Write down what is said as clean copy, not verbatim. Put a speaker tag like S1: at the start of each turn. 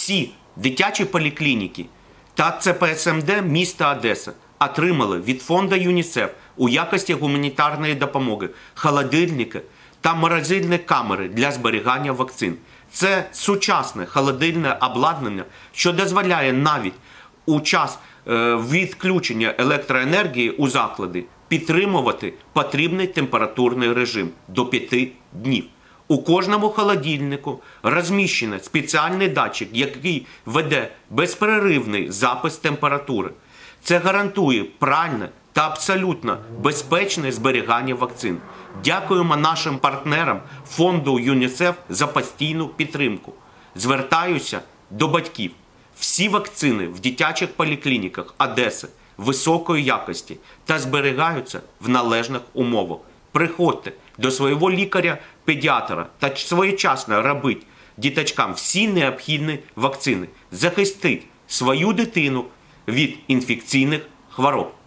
S1: всі дитячі поліклініки та ЦПСМД міста Одеса отримали від фонду ЮНІСЕФ у якості гуманітарної допомоги холодильники та морозильні камери для зберігання вакцин. Це сучасне холодильне обладнання, що дозволяє навіть у час відключення електроенергії у заклади підтримувати потрібний температурний режим до 5 днів. У кожному холодильнику розміщено спеціальний датчик, який веде безперервний запис температури. Це гарантує правильне та абсолютно безпечне зберігання вакцин. Дякуємо нашим партнерам фонду ЮНІСЕФ за постійну підтримку. Звертаюся до батьків. Всі вакцини в дитячих поліклініках Одеси високої якості та зберігаються в належних умовах. Приходьте до свого лікаря-педіатра та своєчасно робіть діточкам всі необхідні вакцини. Захистіть свою дитину від інфекційних хвороб.